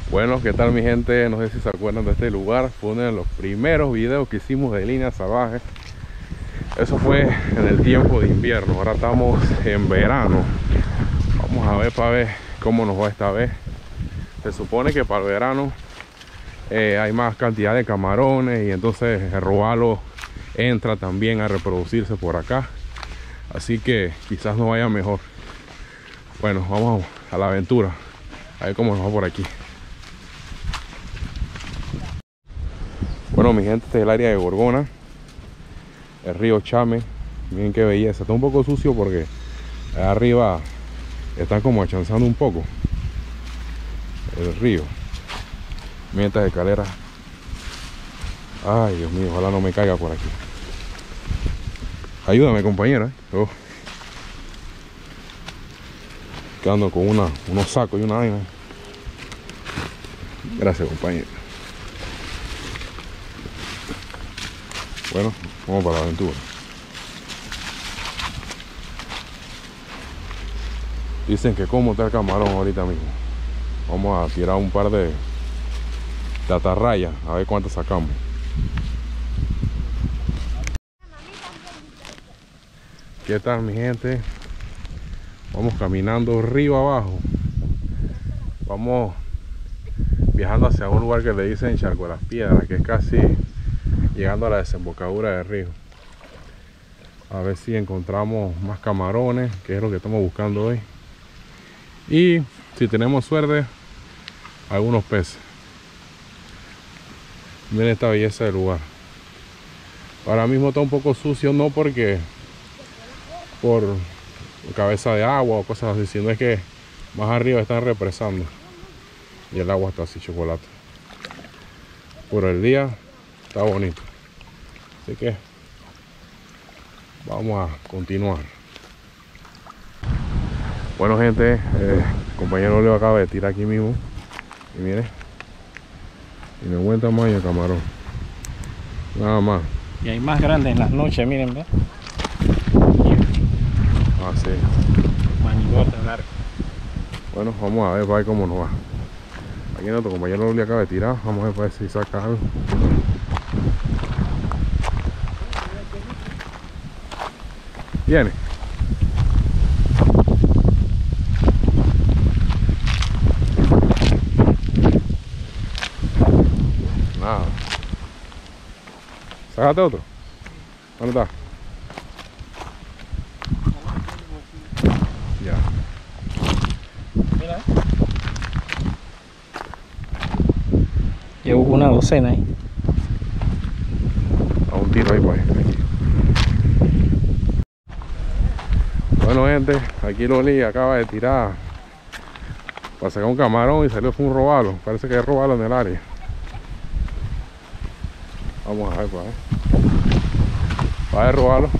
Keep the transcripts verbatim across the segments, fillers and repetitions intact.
Bueno, ¿qué tal mi gente? No sé si se acuerdan de este lugar. Fue uno de los primeros videos que hicimos de línea salvaje. Eso fue en el tiempo de invierno. Ahora estamos en verano. Vamos a ver para ver cómo nos va esta vez. Se supone que para el verano eh, hay más cantidad de camarones y entonces el robalo entra también a reproducirse por acá. Así que quizás nos vaya mejor. Bueno, vamos a la aventura. A ver cómo nos va por aquí. Bueno, mi gente, este es el área de Gorgona, el río Chame. Miren qué belleza. Está un poco sucio porque allá arriba están como achanzando un poco el río. Miren estas escaleras. Ay, Dios mío, ojalá no me caiga por aquí. Ayúdame, compañera. Oh. Quedando con una, unos sacos y una vaina. Gracias, compañero. Bueno, vamos para la aventura. Dicen que como está el camarón ahorita mismo. Vamos a tirar un par de, de atarrayas, a ver cuánto sacamos. ¿Qué tal mi gente? Vamos caminando río abajo. Vamos viajando hacia un lugar que le dicen Charco de las Piedras, que es casi llegando a la desembocadura del río. A ver si encontramos más camarones, que es lo que estamos buscando hoy. Y si tenemos suerte, algunos peces. Miren esta belleza del lugar. Ahora mismo está un poco sucio, no porque por cabeza de agua o cosas así, sino es que más arriba están represando y el agua está así chocolate. Por el día está bonito, así que vamos a continuar. Bueno gente, eh, compañero Leo acaba de tirar aquí mismo y mire, y de buen tamaño el camarón, nada más. Y hay más grandes en las noches, miren, ¿ves? Ah, sí. Manigote largo. Bueno, vamos a ver para ver cómo nos va. Aquí nuestro compañero le acaba de tirar, vamos a ver para ver si saca algo. Viene. Nada. Sácate otro. ¿Dónde está? Ya. Mira. Llevo una docena ahí. A un tiro ahí pues. Aquí. Bueno gente, aquí Loli acaba de tirar para sacar un camarón y salió fue un robalo. Parece que hay robalo en el área. Vamos a ver para ver. Va a robarlo.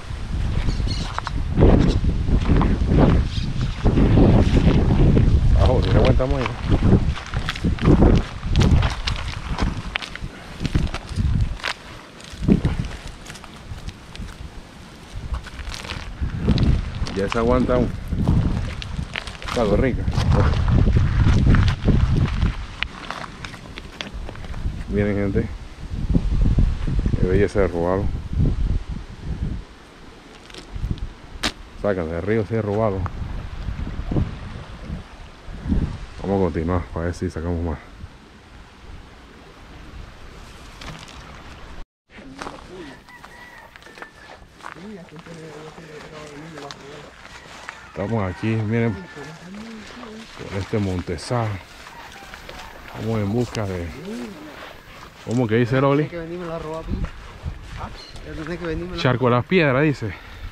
Ajo, tiene buen tamaño. Ya se aguanta un algo rica. Miren gente, qué belleza de robarlo. Sacan del río si es robado. Vamos a continuar para ver si sacamos más. Estamos aquí, miren, por este montezal. Vamos en busca de... ¿Cómo que dice Loli? Charco de las Piedras, dice.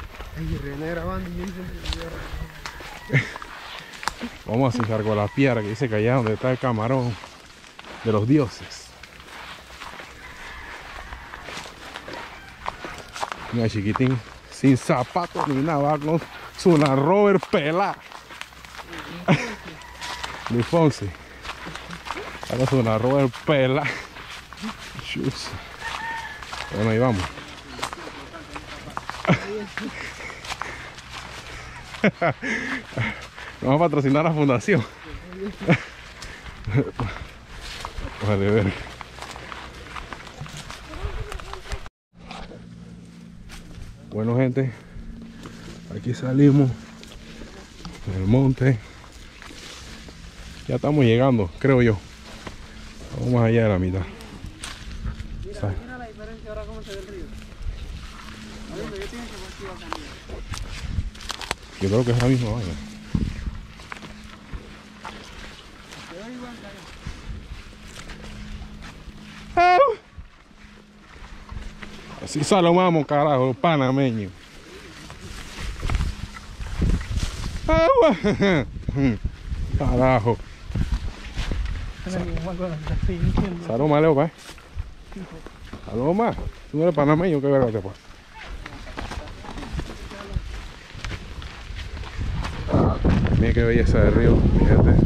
Vamos a hacer Charco de las Piedras, que dice que allá donde está el camarón de los dioses. Mira chiquitín, sin zapatos ni nada, con su una Robert pelá. De Fonse. Ahora su una Robert pelá. Bueno, ahí vamos. Vamos a patrocinar la fundación. Vale, ver. Bueno, gente, aquí salimos del monte. Ya estamos llegando, creo yo. Vamos más allá de la mitad. Mira, mira la diferencia ahora cómo se ve el río. Yo pienso que aquí va a cambiar. Yo creo que es la misma vaina. Se ve igual que allá. Así salomamos, carajo, panameño. Agua. Carajo. Saloma, Leo, pa. Saloma. Tú no eres panameño, qué verga te pasa. Mira qué belleza de río, mi gente.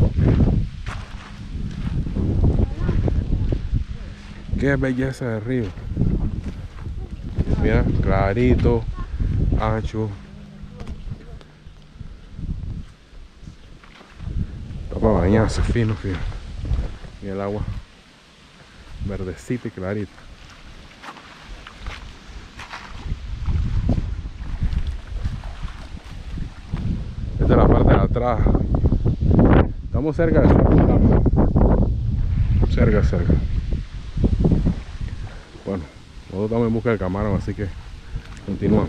Qué belleza de río. Mira, clarito, ancho. Está para bañarse, fino, fino. Y el agua verdecita y clarita. Esta es la parte de atrás. Estamos cerca de San. Cerca, cerca. Bueno, nosotros estamos en busca del camarón, así que continuamos.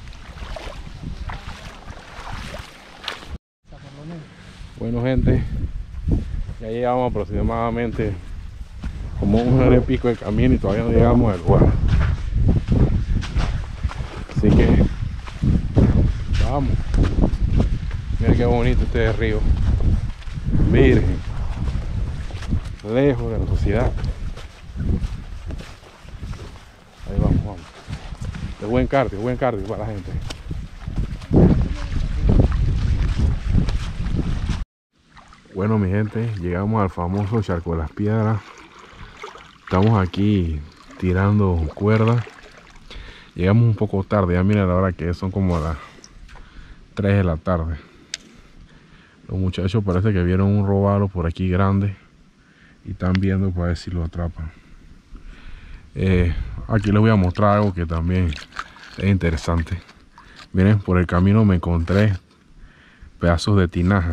Bueno, gente, ya llegamos aproximadamente como un hora y pico de camino y todavía no llegamos al lugar. Así que vamos. Miren qué bonito este río, virgen, lejos de la sociedad. Ahí vamos, vamos. Es buen cardio, buen cardio para la gente. Bueno, mi gente, llegamos al famoso Charco de las Piedras. Estamos aquí tirando cuerdas. Llegamos un poco tarde, ya miren la hora que es, son como las tres de la tarde. Los muchachos parece que vieron un robalo por aquí grande y están viendo para ver si lo atrapan. Eh, aquí les voy a mostrar algo que también es interesante. Miren, por el camino me encontré pedazos de tinaja.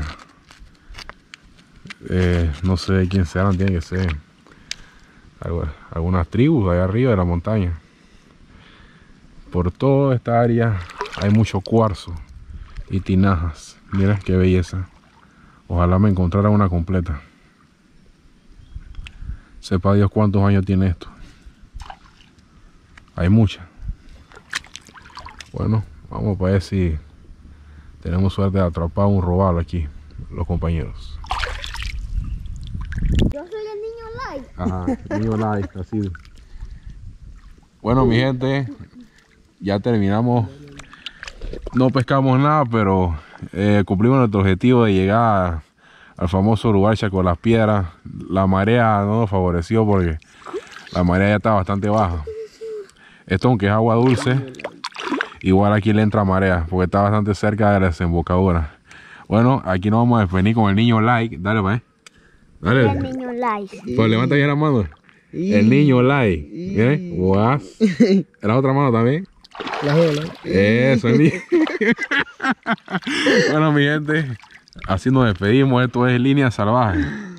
Eh, no sé de quién sean, tiene que ser algunas tribus allá arriba de la montaña. Por toda esta área hay mucho cuarzo y tinajas. Mira qué belleza. Ojalá me encontrara una completa. Sepa Dios cuántos años tiene esto. Hay muchas. Bueno, vamos para ver si tenemos suerte de atrapar un robalo aquí, los compañeros. Yo soy el niño Light. Ajá, niño Light, así. Bueno, mi gente, ya terminamos. No pescamos nada, pero eh, cumplimos nuestro objetivo de llegar al famoso lugar Charco de las Piedras. La marea no nos favoreció porque la marea ya está bastante baja. Esto, aunque es agua dulce, igual aquí le entra marea porque está bastante cerca de la desembocadura. Bueno, aquí nos vamos a despedir con el niño Light. Dale, pues. Dale. El niño Light. Pues levanta ya la mano. El niño Light. Miren, guas. La otra mano también. La ola. Eso, el niño. Bueno, mi gente, así nos despedimos. Esto es Línea Salvaje.